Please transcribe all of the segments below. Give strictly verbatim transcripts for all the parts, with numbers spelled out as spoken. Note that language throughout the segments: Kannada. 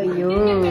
ಅಯ್ಯೋ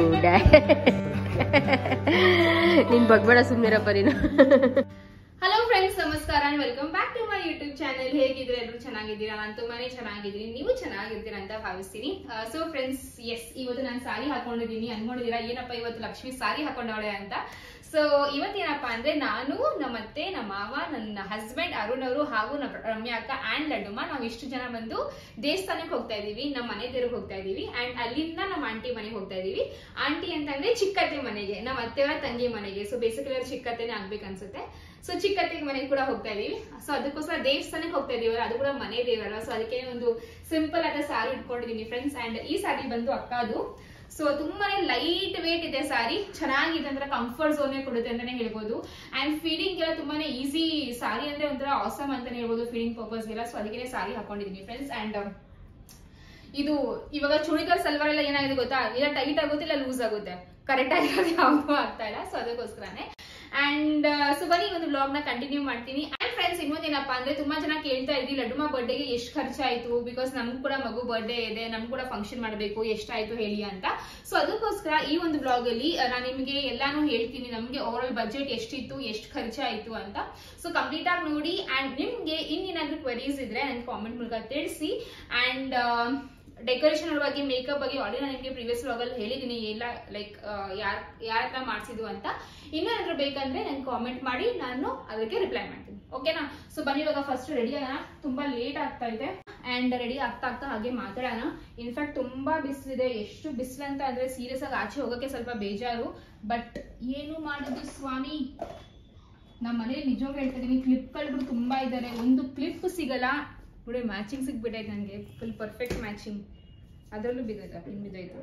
ನಿನ್ ಬಗ್ಬೇಡ ಸುಮ್ಮನಿರಪ್ಪ ನೀನು. ಹಲೋ ಫ್ರೆಂಡ್ಸ್, ನಮಸ್ಕಾರ and welcome back to my YouTube channel. ಹೇಗಿದ್ರೆ ಎಲ್ಲರೂ ಚೆನ್ನಾಗಿದ್ದೀರಾ? ನಾನು ತುಂಬಾನೇ ಚೆನ್ನಾಗಿದ್ದೀನಿ, ನೀವು ಚೆನ್ನಾಗಿರ್ತೀರಾ ಅಂತ ಭಾವಿಸ್ತೀನಿ. ಸೊ ಫ್ರೆಂಡ್ಸ್, ಎಸ್, ಇವತ್ತು ನಾನು ಸಾರಿ ಹಾಕೊಂಡಿದ್ದೀನಿ. ಅನ್ಕೊಂಡಿದ್ದೀರಾ ಏನಪ್ಪ ಇವತ್ತು ಲಕ್ಷ್ಮಿ ಸಾರಿ ಹಾಕೊಂಡವಳೆ ಅಂತ. ಸೊ ಇವತ್ತೇನಪ್ಪಾ ಅಂದ್ರೆ ನಾನು, ನಮ್ಮತ್ತೆ, ನಮ್ಮ ಮಾವ, ನನ್ನ ಹಸ್ಬೆಂಡ್ ಅರುಣ್ ಅವರು ಹಾಗೂ ನಮ್ಮ ರಮ್ಯಾ ಅಕ್ಕ ಅಂಡ್ ಲಡ್ಡುಮ್ಮ, ನಾವು ಇಷ್ಟು ಜನ ಬಂದು ದೇವಸ್ಥಾನಕ್ಕೆ ಹೋಗ್ತಾ ಇದೀವಿ. ನಮ್ಮ ಮನೆ ದೇವ್ರಿಗೆ ಹೋಗ್ತಾ ಇದೀವಿ ಅಂಡ್ ಅಲ್ಲಿಂದ ನಮ್ಮ ಆಂಟಿ ಮನೆಗೆ ಹೋಗ್ತಾ ಇದೀವಿ. ಆಂಟಿ ಅಂತಂದ್ರೆ ಚಿಕ್ಕತ್ತೆ ಮನೆಗೆ, ನಮ್ಮ ಅತ್ತೆಯವರ ತಂಗಿ ಮನೆಗೆ. ಸೊ ಬೇಸಿಕಲಿ ಅವ್ರು ಚಿಕ್ಕತ್ತೆನೇ ಆಗ್ಬೇಕು ಅನ್ಸುತ್ತೆ. ಸೊ ಚಿಕ್ಕತ್ತೆ ಮನೆಗೆ ಕೂಡ ಹೋಗ್ತಾ ಇದೀವಿ. ಸೊ ಅದಕ್ಕೋಸ್ಕರ ದೇವಸ್ಥಾನಕ್ಕೆ ಹೋಗ್ತಾ ಇದೀವಿ, ಅದು ಕೂಡ ಮನೆ ದೇವರಲ್ಲ. ಸೊ ಅದಕ್ಕೆ ಒಂದು ಸಿಂಪಲ್ ಆದ ಸಾರಿ ಇಟ್ಕೊಂಡಿದೀನಿ ಫ್ರೆಂಡ್ಸ್. ಅಂಡ್ ಈ ಸಾರಿ ಬಂದು ಅಕ್ಕದು. ಸೊ ತುಂಬಾನೇ ಲೈಟ್ ವೇಟ್ ಇದೆ ಸಾರಿ, ಚೆನ್ನಾಗಿದೆ, ಅಂದ್ರೆ ಕಂಫರ್ಟ್ ಝೋನ್ ಕೊಡುತ್ತೆ ಅಂತಾನೆ ಹೇಳ್ಬೋದು. ಅಂಡ್ ಫೀಡಿಂಗ್ ಎಲ್ಲ ತುಂಬಾನೇ ಈಸಿ ಸಾರಿ, ಅಂದ್ರೆ ಒಂಥರ ಆಸಮ್ ಅಂತಾನೆ ಹೇಳ್ಬೋದು ಫೀಡಿಂಗ್ ಪರ್ಪಸ್ ಗೆಲ್ಲ. ಸೊ ಅದಕ್ಕೆ ಸಾರಿ ಹಾಕೊಂಡಿದೀನಿ ಫ್ರೆಂಡ್ಸ್. ಅಂಡ್ ಇದು ಇವಾಗ ಚೂಡಿದಾರ್ ಸಲ್ವಾರ್ ಎಲ್ಲ ಏನಾಗಿದೆ ಗೊತ್ತಾ, ಇಲ್ಲ ಟೈಟ್ ಆಗುತ್ತೆ ಇಲ್ಲ ಲೂಸ್ ಆಗುತ್ತೆ, ಕರೆಕ್ಟ್ ಆಗಿರೋದು ಯಾವುದು ಆಗ್ತಾ ಇಲ್ಲ. ಸೊ ಅದಕ್ಕೋಸ್ಕರನೇ. ಅಂಡ್ ಸೊ ಬನ್ನಿ ಒಂದು ವ್ಲಾಗ್ ನ ಕಂಟಿನ್ಯೂ ಮಾಡ್ತೀನಿ. ಅಂಡ್ ಫ್ರೆಂಡ್ಸ್, ಇನ್ನೊಂದೇನಪ್ಪಾ ಅಂದ್ರೆ ತುಂಬಾ ಜನ ಕೇಳ್ತಾ ಇದ್ರಿ ಲಡ್ಡುಮ್ಮ ಬರ್ಡೇಗೆ ಎಷ್ಟು ಖರ್ಚಾಯ್ತು, ಬಿಕಾಸ್ ನಮ್ಗೂ ಕೂಡ ಮಗು ಬರ್ಡೇ ಇದೆ, ನಮ್ಗೂ ಕೂಡ ಫಂಕ್ಷನ್ ಮಾಡಬೇಕು, ಎಷ್ಟಾಯ್ತು ಹೇಳಿ ಅಂತ. ಸೊ ಅದಕ್ಕೋಸ್ಕರ ಈ ಒಂದು ಬ್ಲಾಗ್ ಅಲ್ಲಿ ನಾನು ನಿಮಗೆ ಎಲ್ಲಾನು ಹೇಳ್ತೀನಿ, ನಮ್ಗೆ ಓವರ್ ಆಲ್ ಬಜೆಟ್ ಎಷ್ಟಿತ್ತು, ಎಷ್ಟು ಖರ್ಚಾಯ್ತು ಅಂತ. ಸೊ ಕಂಪ್ಲೀಟ್ ಆಗಿ ನೋಡಿ. ಅಂಡ್ ನಿಮ್ಗೆ ಇನ್ನೇನಾದ್ರೂ ಕ್ವೆರೀಸ್ ಇದ್ರೆ ನನ್ಗೆ ಕಾಮೆಂಟ್ ಮೂಲಕ ತಿಳಿಸಿ. ಅಂಡ್ ಡೆಕೋರೇಷನ್ ಬಗ್ಗೆ, ಮೇಕಪ್ ಬಗ್ಗೆ ಆಲ್ರೆಡಿ ನಾನು ನಿಮಗೆ ಪ್ರೀವಿಯಸ್ ವ್ಲಾಗ್ ಅಲ್ಲಿ ಹೇಳಿದೀನಿ, ಎಲ್ಲ ಲೈಕ್ ಯಾರ್ ಯಾರ ಹತ್ರ ಮಾಡಿಸಿದ್ದು ಅಂತ. ಇನ್ನೇನಾದ್ರೂ ಬೇಕಂದ್ರೆ ನಂಗೆ ಕಾಮೆಂಟ್ ಮಾಡಿ, ನಾನು ಅದಕ್ಕೆ ರಿಪ್ಲೈ ಮಾಡ್ತೀನಿ, ಓಕೆನಾ? ಸೊ ಬನ್ನಿ ಇವಾಗ ಫಸ್ಟ್ ರೆಡಿ ಆಗೋಣ. ತುಂಬಾ ಲೇಟ್ ಆಗ್ತಾ ಇದೆ ಅಂಡ್ ರೆಡಿ ಆಗ್ತಾ ಆಗ್ತಾ ಹಾಗೆ ಮಾತಾಡೋಣ. ಇನ್ಫ್ಯಾಕ್ಟ್ ತುಂಬಾ ಬಿಸಿಲಿದೆ. ಎಷ್ಟು ಬಿಸಿಲು ಅಂತ ಅಂದ್ರೆ ಸೀರಿಯಸ್ ಆಗಿ ಆಚೆ ಹೋಗಕ್ಕೆ ಸ್ವಲ್ಪ ಬೇಜಾರು, ಬಟ್ ಏನು ಮಾಡೋದು ಸ್ವಾಮಿ. ನಮ್ಮ ಮನೇಲಿ ನಿಜವಾಗ್ಲೂ ಹೇಳ್ತಾ ಇದೀನಿ, ಕ್ಲಿಪ್ಗಳು ತುಂಬಾ ಇದ್ದಾರೆ, ಒಂದು ಕ್ಲಿಪ್ ಸಿಗಲ್ಲ. ನೋಡಿ ಮ್ಯಾಚಿಂಗ್ ಸಿಗ್ಬಿಟ್ಟೈತೆ ನನಗೆ, ಫುಲ್ ಪರ್ಫೆಕ್ಟ್ ಮ್ಯಾಚಿಂಗ್. ಅದರಲ್ಲೂ ಬಿದ್ದೈತೆ, ಇನ್ನು ಬಿದ್ದೈತೆ,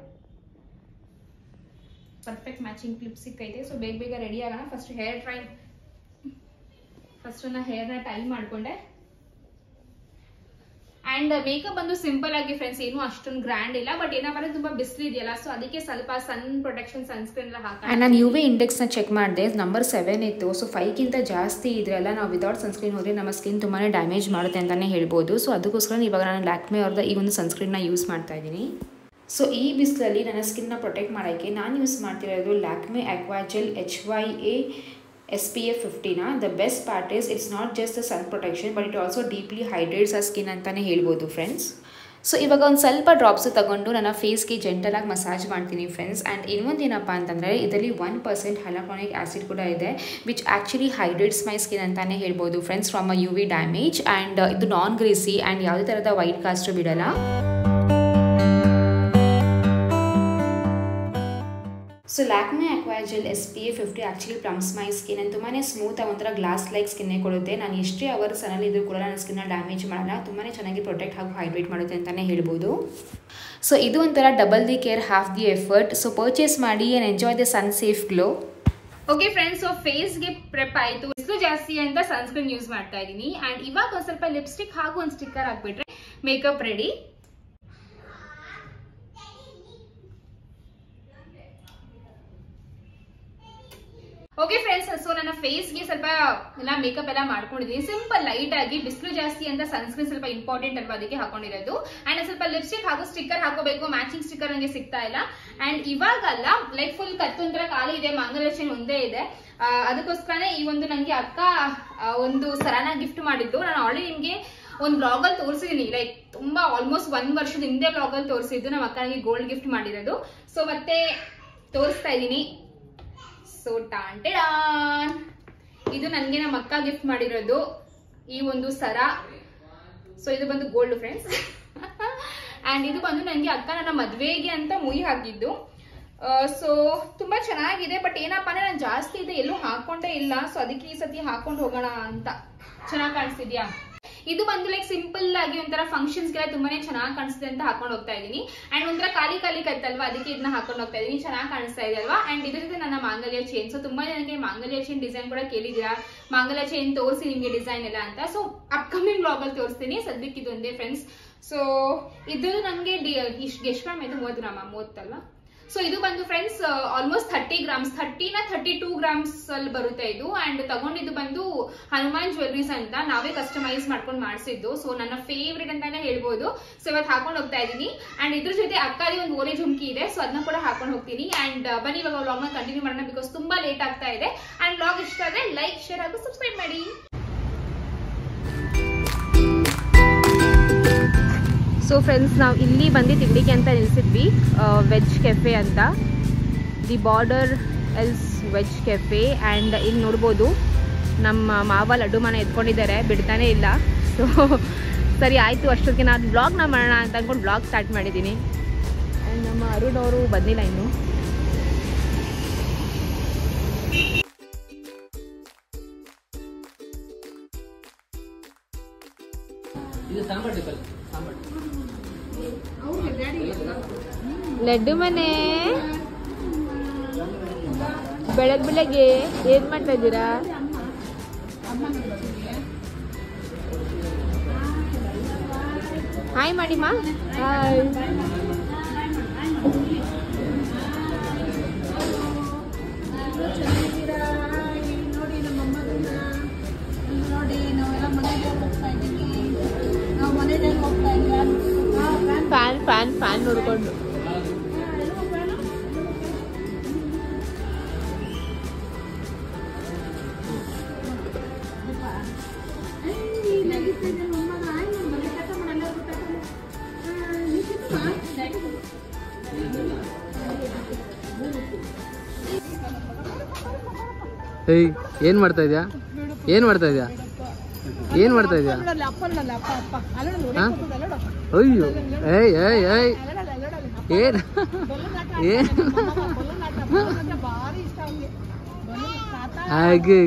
ಪರ್ಫೆಕ್ಟ್ ಮ್ಯಾಚಿಂಗ್ ಕ್ಲಿಪ್ ಸಿಕ್ಕೈತೆ. ಸೊ ಬೇಗ ಬೇಗ ರೆಡಿ ಆಗೋಣ. ಫಸ್ಟ್ ಹೇರ್ ಟ್ರೈ ಫಸ್ಟ್ ನನ್ನ ಹೇರ್ನ ಟೈ ಮಾಡ್ಕೊಂಡೆ. ಅಂಡ್ ಮೇಕಪ್ ಬಂದು ಸಿಂಪಲ್ ಆಗಿ ಫ್ರೆಂಡ್ಸ್, ಏನು ಅಷ್ಟೊಂದು ಗ್ರ್ಯಾಂಡ್ ಇಲ್ಲ, ಬಟ್ ಏನಪ್ಪ ಅಂದ್ರೆ ತುಂಬಾ ಬಿಸಿಲು ಇದೆಯಲ್ಲ, ಸೊ ಅದಕ್ಕೆ ಸ್ವಲ್ಪ ಸನ್ ಪ್ರೊಟೆಕ್ಷನ್ ಸನ್ಸ್ಕ್ರೀನ್ ಎಲ್ಲ ಹಾಕಿ. ನಾನು ಯು ವಿ ಇಂಡೆಕ್ಸ್ನ ಚೆಕ್ ಮಾಡಿದೆ, ನಂಬರ್ ಸೆವೆನ್ ಇತ್ತು. ಸೊ ಫೈವ್ಗಿಂತ ಜಾಸ್ತಿ ಇದ್ರೆಲ್ಲ ನಾವು ವಿದೌಟ್ ಸನ್ಸ್ಕ್ರೀನ್ ಹೋದರೆ ನಮ್ಮ ಸ್ಕಿನ್ ತುಂಬಾ ಡ್ಯಾಮೇಜ್ ಮಾಡುತ್ತೆ ಅಂತಲೇ ಹೇಳ್ಬೋದು. ಸೊ ಅದಕ್ಕೋಸ್ಕರ ಇವಾಗ ನಾನು ಲ್ಯಾಕ್ಮೆ ಅವ್ರದ್ದು ಈ ಒಂದು ಸನ್ಸ್ಕ್ರೀನ್ನ ಯೂಸ್ ಮಾಡ್ತಾ ಇದ್ದೀನಿ. ಸೊ ಈ ಬಿಸಿಲಲ್ಲಿ ನನ್ನ ಸ್ಕಿನ್ನ ಪ್ರೊಟೆಕ್ಟ್ ಮಾಡೋಕ್ಕೆ ನಾನು ಯೂಸ್ ಮಾಡ್ತಿರೋದು Lakme aquagel H Y A S P F ಫಿಫ್ಟಿನ. The best part is it's not just the sun protection, but it also deeply hydrates ಆ ಸ್ಕಿನ್ ಅಂತಲೇ ಹೇಳ್ಬೋದು ಫ್ರೆಂಡ್ಸ್. ಸೊ ಇವಾಗ ಒಂದು ಸ್ವಲ್ಪ ಡ್ರಾಪ್ಸ್ ತಗೊಂಡು ನನ್ನ ಫೇಸ್ಗೆ ಜೆಂಟಲಾಗಿ ಮಸಾಜ್ ಮಾಡ್ತೀನಿ ಫ್ರೆಂಡ್ಸ್. ಆ್ಯಂಡ್ ಇನ್ನೊಂದು ಏನಪ್ಪ ಅಂತಂದರೆ ಇದರಲ್ಲಿ ಒನ್ ಪರ್ಸೆಂಟ್ ಹೈಲುರಾನಿಕ್ ಆ್ಯಸಿಡ್ ಕೂಡ ಇದೆ, which actually hydrates my skin ಅಂತಲೇ ಹೇಳ್ಬೋದು friends from a U V damage. And ಇದು ನಾನ್ ಗ್ರೀಸಿ ಆ್ಯಂಡ್ ಯಾವುದೇ ಥರದ ವೈಟ್ ಕಾಸ್ಟು ಬಿಡಲ್ಲ. So Lakme aquagel S P A fifty actually plumps my skin and ತುಂಬಾ ಸ್ಮೂತ್ ಆಗಿ ಒಂಥರ ಗ್ಲಾಸ್ ಲೈಕ್ ಸ್ಕಿನ್ನೇ ಕೊಡುತ್ತೆ. ನಾನು ಎಷ್ಟೇ ಅವರ್ ಸನಲ್ಲಿ ಇದ್ರೂ ಕೂಡ ನನ್ನ ಸ್ಕಿನ್ನ ಡ್ಯಾಮೇಜ್ ಮಾಡಲ್ಲ, ತುಂಬಾ ಚೆನ್ನಾಗಿ ಪ್ರೊಟೆಕ್ಟ್ ಹಾಗೂ ಹೈಡ್ರೇಟ್ ಮಾಡುತ್ತೆ ಅಂತಲೇ ಹೇಳ್ಬೋದು. ಸೊ ಇದು ಒಂಥರ double the care half the effort. So purchase ಮಾಡಿ and enjoy the sun safe glow. Okay friends, so ಫೇಸ್ಗೆ ಪ್ರೆಪ್ ಆಯಿತು. ಬಿಸಿಲು ಜಾಸ್ತಿ ಅಂತ ಸನ್ಸ್ಕ್ರೀನ್ ಯೂಸ್ ಮಾಡ್ತಾ ಇದ್ದೀನಿ. ಆ್ಯಂಡ್ ಇವಾಗ ಒಂದು ಸ್ವಲ್ಪ ಲಿಪ್ಸ್ಟಿಕ್ ಹಾಗೂ ಒಂದು ಸ್ಟಿಕ್ಕರ್ ಹಾಕ್ಬಿಟ್ರೆ makeup ready. Okay friends, so ನನ್ನ ಫೇಸ್ಗೆ ಸ್ವಲ್ಪ ಎಲ್ಲ ಮೇಕಪ್ ಎಲ್ಲ ಮಾಡ್ಕೊಂಡಿದ್ದೀನಿ ಸಿಂಪಲ್ ಲೈಟ್ ಆಗಿ. ಬಿಸಿಲು ಜಾಸ್ತಿ ಅಂತ ಸನ್ಸ್ಕ್ರೀನ್ ಸ್ವಲ್ಪ ಇಂಪಾರ್ಟೆಂಟ್ ಅಲ್ವಾ, ಅದಕ್ಕೆ ಹಾಕೊಂಡಿರೋದು. ಅಂಡ್ ಸ್ವಲ್ಪ ಲಿಪ್ಸ್ಟಿಕ್ ಹಾಗೂ ಸ್ಟಿಕ್ಕರ್ ಹಾಕೋಬೇಕು, ಮ್ಯಾಚಿಂಗ್ ಸ್ಟಿಕ್ಕರ್ ನನಗೆ ಸಿಗ್ತಾ ಇಲ್ಲ. ಅಂಡ್ ಇವಾಗಲ್ಲ, ಲೈಕ್ ಫುಲ್ ಕತ್ತೊಂತರ ಖಾಲಿ ಇದೆ, ಮಂಗಲ ಚೈನ್ ಒಂದೇ ಇದೆ. ಅದಕ್ಕೋಸ್ಕರನೇ ಈ ಒಂದು ನಂಗೆ ಅಕ್ಕ ಒಂದು ಸರಾನ ಗಿಫ್ಟ್ ಮಾಡಿದ್ದು. ನಾನು ಆಲ್ರೆಡಿ ನಿಮ್ಗೆ ಒಂದು ಬ್ಲಾಗ್ ಅಲ್ಲಿ ತೋರಿಸಿದೀನಿ, ಲೈಕ್ ತುಂಬಾ ಆಲ್ಮೋಸ್ಟ್ ಒಂದ್ ವರ್ಷದ ಹಿಂದೆ ಬ್ಲಾಗ್ ಅಲ್ಲಿ ತೋರಿಸಿದ್ದು. ನಮ್ಮ ಅಕ್ಕ ನನಗೆ ಗೋಲ್ಡ್ ಗಿಫ್ಟ್ ಮಾಡಿರೋದು. ಸೊ ಮತ್ತೆ ತೋರಿಸ್ತಾ ಇದ್ದೀನಿ. ಸೊ ಟಾಂಟೆಡಾನ್, ಇದು ನನಗೆ ನಮ್ಮ ಅಕ್ಕ ಗಿಫ್ಟ್ ಮಾಡಿರೋದು ಈ ಒಂದು ಸರ. ಸೊ ಇದು ಬಂದು ಗೋಲ್ಡ್ ಫ್ರೆಂಡ್ಸ್. ಅಂಡ್ ಇದು ಬಂದು ನನಗೆ ಅಕ್ಕ ನನ್ನ ಮದ್ವೆಗೆ ಅಂತ ಮುಯಿ ಹಾಕಿದ್ದು. ಸೊ ತುಂಬಾ ಚೆನ್ನಾಗಿದೆ, ಬಟ್ ಏನಪ್ಪ ಅಂದ್ರೆ ನಾನು ಜಾಸ್ತಿ ಇದೆ ಎಲ್ಲೂ ಹಾಕೊಂಡೇ ಇಲ್ಲ. ಸೊ ಅದಕ್ಕೆ ಈ ಸತಿ ಹಾಕೊಂಡು ಹೋಗೋಣ ಅಂತ. ಚೆನ್ನಾಗಿ ಕಾಣಿಸ್ತಿದ್ಯಾ? ಇದು ಬಂದು ಲೈಕ್ ಸಿಂಪಲ್ ಆಗಿ ಒಂಥರ ಫಂಕ್ಷನ್ಸ್ ಗೆಲ್ಲ ತುಂಬಾನೇ ಚೆನ್ನಾಗಿ ಕಾಣಿಸ್ತಿದೆ ಅಂತ ಹಾಕೊಂಡು ಹೋಗ್ತಾ ಇದೀನಿ. ಅಂಡ್ ಒಂಥರ ಖಾಲಿ ಖಾಲಿ ಕತ್ತಲ್ವಾ, ಅದಕ್ಕೆ ಇದನ್ನ ಹಾಕೊಂಡು ಹೋಗ್ತಾ ಇದೀನಿ. ಚೆನ್ನಾಗಿ ಕಾಣಿಸ್ತಾ ಇದೆ ಅಲ್ವಾ? ಅಂಡ್ ಇದ್ರ ಜೊತೆ ನನ್ನ ಮಾಂಗಲ್ಯ ಚೈನ್. ಸೊ ತುಂಬಾ ನನಗೆ ಮಾಂಗಲ್ಯ ಚೈನ್ ಡಿಸೈನ್ ಕೂಡ ಕೇಳಿದೀರಾ, ಮಾಂಗಲ್ಯ ಚೈನ್ ತೋರಿಸಿ ನಿಮ್ಗೆ ಡಿಸೈನ್ ಎಲ್ಲ ಅಂತ. ಸೊ ಅಪ್ಕಮಿಂಗ್ ಬ್ಲಾಗ್ ಅಲ್ಲಿ ತೋರಿಸ್ತೀನಿ. ಸದ್ಯಕ್ಕೆ ಇದೊಂದೇ ಫ್ರೆಂಡ್ಸ್. ಸೊ ಇದು ನಂಗೆ ಇಷ್ಟು ಎಷ್ಟು ಗ್ರಾಮ್ ಆಯ್ತು? ಮೂವತ್ತು ಗ್ರಾಮ ಮೂವತ್ತಲ್ವಾ? ಸೊ ಇದು ಬಂದು ಫ್ರೆಂಡ್ಸ್ ಆಲ್ಮೋಸ್ಟ್ ಥರ್ಟಿ ಗ್ರಾಮ್ಸ್ ಥರ್ಟಿನ ಥರ್ಟಿ ಟೂ ಗ್ರಾಮ್ಸ್ ಅಲ್ಲಿ ಬರುತ್ತೆ ಇದು. ಅಂಡ್ ತಗೊಂಡಿದ್ದು ಬಂದು ಹನುಮಾನ್ ಜ್ಯುವೆಲ್ರೀಸ್ ಅಂತ, ನಾವೇ ಕಸ್ಟಮೈಸ್ ಮಾಡ್ಕೊಂಡು ಮಾಡಿಸಿದ್ದು. ಸೊ ನನ್ನ ಫೇವ್ರೇಟ್ ಅಂತಾನೆ ಹೇಳ್ಬೋದು. ಸೊ ಇವತ್ತು ಹಾಕೊಂಡು ಹೋಗ್ತಾ ಇದ್ದೀನಿ. ಅಂಡ್ ಇದ್ರ ಜೊತೆ ಅಕ್ಕಾದಿ ಒಂದು ಓಲೆ ಜುಮ್ಕಿ ಇದೆ, ಸೊ ಅದನ್ನ ಕೂಡ ಹಾಕೊಂಡು ಹೋಗ್ತೀನಿ. ಅಂಡ್ ಬನ್ನಿ ಇವಾಗ ವ್ಲಾಗ್ ನ ಕಂಟಿನ್ಯೂ ಮಾಡೋಣ, ಬಿಕಾಸ್ ತುಂಬಾ ಲೇಟ್ ಆಗ್ತಾ ಇದೆ. ಅಂಡ್ ವ್ಲಾಗ್ ಇಷ್ಟ ಆದ್ರೆ ಲೈಕ್, ಶೇರ್ ಹಾಗೂ ಸಬ್ಸ್ಕ್ರೈಬ್ ಮಾಡಿ. ಸೊ ಫ್ರೆಂಡ್ಸ್, ನಾವು ಇಲ್ಲಿ ಬಂದು ತಿಂಡಿಗೆ ಅಂತ ನಿಲ್ಸಿದ್ವಿ, ವೆಜ್ ಕೆಫೆ ಅಂತ, the border else veg cafe. And ಇಲ್ಲಿ ನೋಡ್ಬೋದು ನಮ್ಮ ಮಾವ ಲಡ್ಡು ಮನೆ ಎತ್ಕೊಂಡಿದ್ದಾರೆ, ಬಿಡ್ತಾನೆ ಇಲ್ಲ. ಸೊ ಸರಿ ಆಯಿತು, ಅಷ್ಟೊತ್ತಿಗೆ ನಾನು ಬ್ಲಾಗ್ನ ಮಾಡೋಣ ಅಂತ ಅಂದ್ಕೊಂಡು ಬ್ಲಾಗ್ ಸ್ಟಾರ್ಟ್ ಮಾಡಿದ್ದೀನಿ. ಆ್ಯಂಡ್ ನಮ್ಮ ಅರುಣ್ ಅವರು ಬಂದಿಲ್ಲ ಇನ್ನು. ಲಡ್ಡು ಮನೆ ಬೆಳಗ್ ಬೆಳಗ್ಗೆ ಏನ್ ಮಾಡ್ತಾ ಇದ್ದೀರಾ? ಹಾಯ್ ಮಾಡಿಮ್ಮ. ಹಾಯ್. ಫ್ಯಾನ್ ಫ್ಯಾನ್ ಫ್ಯಾನ್ ನೋಡ್ಕೊಂಡು ಏನ್ ಮಾಡ್ತಾ ಇದ್ಯಾ? ಏನ್ ಮಾಡ್ತಾ ಇದ್ಯಾ? ಏನ್ ಮಾಡ್ತಾ ಇದ್ಯಾ? ಅಯ್ಯೋ ಏಯ್ ಏಯ್ ಏಯ್ ಏನ್ ಏನ್ ಹಾಗೆ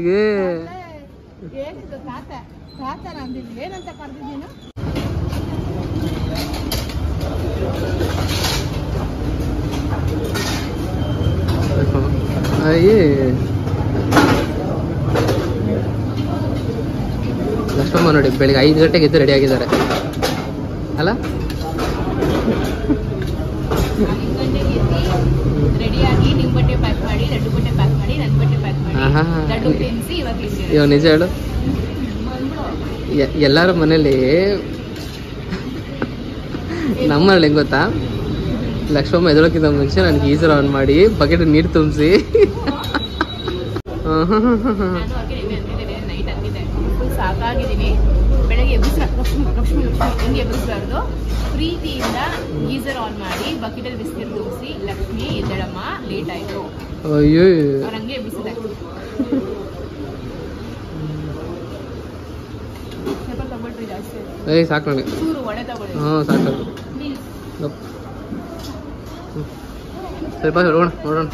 ಅಯ್ಯೇ ಲಕ್ಷ್ಮಮ್ಮ ನೋಡಿ ಬೆಳಿಗ್ಗೆ ಐದು ಗಂಟೆಗೆ ಎದ್ದು ರೆಡಿ ಆಗಿದ್ದಾರೆ ಅಲ್ಲ? ಇವಾಗ ನಿಜ ಹೇಳು, ಎಲ್ಲರ ಮನೇಲಿ ನಮ್ಮಲ್ಲಿ ಹೆಂಗ್ ಗೊತ್ತಾ, ಲಕ್ಷ್ಮಮ್ಮ ಎದಳಕ್ಕಿಂತ ಮುಂಚೆ ನನಗೆ ಗೀಸರ್ ಆನ್ ಮಾಡಿ ಬಕೆಟ್ ನೀರು ತುಂಬಿಸಿ ಸಾಕಾಗಿದ್ದೀನಿ. ಬೆಳಗ್ಗೆ ಎಬ್ಬಿಸ ಲಕ್ಷ್ಮಿ ಲಕ್ಷ್ಮಿ ಲಕ್ಷ್ಮಿ ಎಬ್ಬಿಸ್ಬಾರ್ದು, ಪ್ರೀತಿಯಿಂದ ಗೀಸರ್ ಆನ್ ಮಾಡಿ ಬಕೆಟಲ್ಲಿ ಬಿಸಿನೀರು ತುಂಬಿಸಿ, ಲಕ್ಷ್ಮಿ ಎದ್ದಳಮ್ಮ ಲೇಟ್ ಆಯ್ತು ಅಯ್ಯೋ ಅವ್ರು ಹಂಗೆ ಎಬ್ಬಿಸಿದೆ. ಸ್ವಲ್ಪ ತಗೊಳ್ರಿ ಜಾಸ್ತಿ, ಏಯ್ ಸಾಕು ನನಗೆ ಚೂರು ಒಡೆ ತಗೊಳ್ಳಿ. ಹಾಂ ಸಾಕು, ಸ್ವಲ್ಪ ನೋಡೋಣ ನೋಡೋಣ.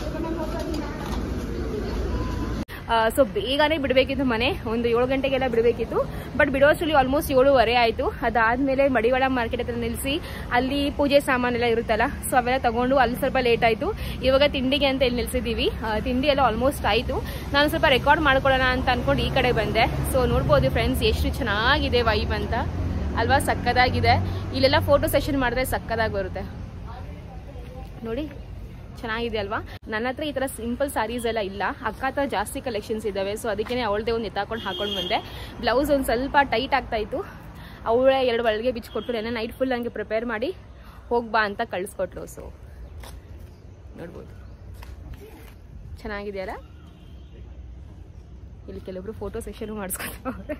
ಸೊ ಬೇಗನೆ ಬಿಡಬೇಕಿತ್ತು ಮನೆ, ಒಂದು ಏಳು ಗಂಟೆಗೆಲ್ಲ ಬಿಡಬೇಕಿತ್ತು. ಬಟ್ ಬಿಡೋಷ್ಟರಲ್ಲಿ ಆಲ್ಮೋಸ್ಟ್ ಏಳುವರೆ ಆಯಿತು. ಅದಾದಮೇಲೆ ಮಡಿವಾಳ ಮಾರ್ಕೆಟ್ ಹತ್ರ ನಿಲ್ಲಿಸಿ ಅಲ್ಲಿ ಪೂಜೆ ಸಾಮಾನೆಲ್ಲ ಇರುತ್ತಲ್ಲ, ಸೊ ಅವೆಲ್ಲ ತಗೊಂಡು ಅಲ್ಲಿ ಸ್ವಲ್ಪ ಲೇಟ್ ಆಯಿತು. ಇವಾಗ ತಿಂಡಿಗೆ ಅಂತ ಇಲ್ಲಿ ನಿಲ್ಸಿದ್ದೀವಿ. ತಿಂಡಿ ಎಲ್ಲ ಆಲ್ಮೋಸ್ಟ್ ಆಯಿತು. ನಾನು ಸ್ವಲ್ಪ ರೆಕಾರ್ಡ್ ಮಾಡ್ಕೊಳ್ಳೋಣ ಅಂತ ಅಂದ್ಕೊಂಡು ಈ ಕಡೆ ಬಂದೆ. ಸೊ ನೋಡ್ಬೋದು ಫ್ರೆಂಡ್ಸ್ ಎಷ್ಟು ಚೆನ್ನಾಗಿದೆ ವೈಬ್ ಅಂತ ಅಲ್ವಾ, ಸಕ್ಕದಾಗಿದೆ. ಇಲ್ಲೆಲ್ಲ ಫೋಟೋ ಸೆಷನ್ ಮಾಡಿದ್ರೆ ಸಕ್ಕದಾಗಿ ಬರುತ್ತೆ ನೋಡಿ, ಚೆನ್ನಾಗಿದೆ ಅಲ್ವಾ. ನನ್ನ ಹತ್ರ ಈ ಥರ ಸಿಂಪಲ್ ಸ್ಯಾರೀಸ್ ಎಲ್ಲ ಇಲ್ಲ, ಅಕ್ಕ ಹತ್ರ ಜಾಸ್ತಿ ಕಲೆಕ್ಷನ್ಸ್ ಇದ್ದಾವೆ. ಸೊ ಅದಕ್ಕೆ ಅವಳದೇ ಒಂದು ಎತ್ತಾಕೊಂಡು ಹಾಕೊಂಡು ಬಂದೆ. ಬ್ಲೌಸ್ ಒಂದು ಸ್ವಲ್ಪ ಟೈಟ್ ಆಗ್ತಾ ಇತ್ತು, ಅವಳೇ ಎರಡು ಒಳಗೆ ಬಿಚ್ಚಿಕೊಟ್ರು. ನೆನ್ನೆ ನೈಟ್ ಫುಲ್ ಹಂಗೆ ಪ್ರಿಪೇರ್ ಮಾಡಿ ಹೋಗ್ಬಾ ಅಂತ ಕಳಿಸ್ಕೊಟ್ರು. ಸೊ ನೋಡ್ಬೋದು ಚೆನ್ನಾಗಿದೆಯಲ್ಲ. ಇಲ್ಲಿ ಕೆಲವೊಬ್ರು ಫೋಟೋ ಸೆಷನ್ ಮಾಡಿಸ್ಕೊತಾರೆ.